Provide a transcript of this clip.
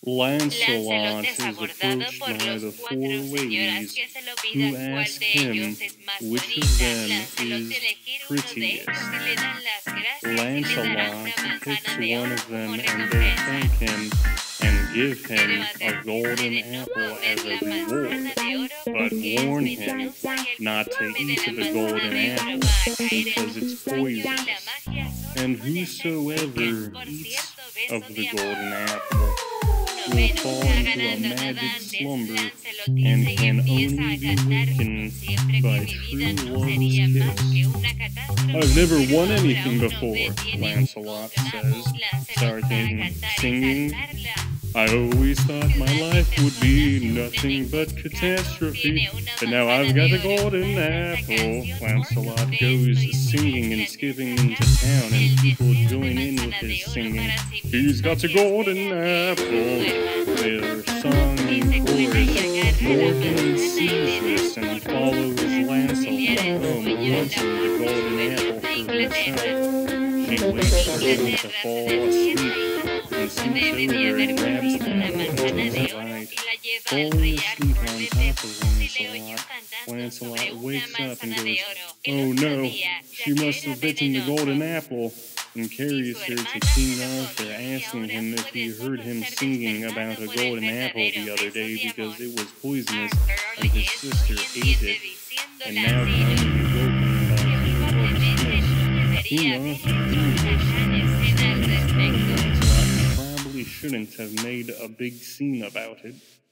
Lancelot is approached by the four ladies, who ask him which of them is prettiest. Lancelot picks one of them, and they thank him and give him a golden apple as a reward, but warn him not to eat the golden apple because it's poisonous. And whosoever eats of the golden apple will fall into a magic slumber and can only be wakened by true love's kiss. I've never won anything before, Lancelot says, starting singing. I always thought my life would be nothing but catastrophe, but now I've got a golden apple. Lancelot goes singing and skipping into town, and people join in with his singing. He's got a golden apple. Their song in chorus. Morgan sees this and follows Lancelot home, wanting the golden apple for herself. She waits for him to fall asleep and sinks over and grabs the apple into her bite, falling asleep on top of Lancelot. Lancelot wakes up and goes, "Oh no, she must have bitten the golden apple," and carries her to King Arthur, asking him if he heard him singing about a golden apple the other day because it was poisonous and his sister ate it, and now he can only be woken by true love's kiss. King Arthur knew this, and probably shouldn't have made a big scene about it.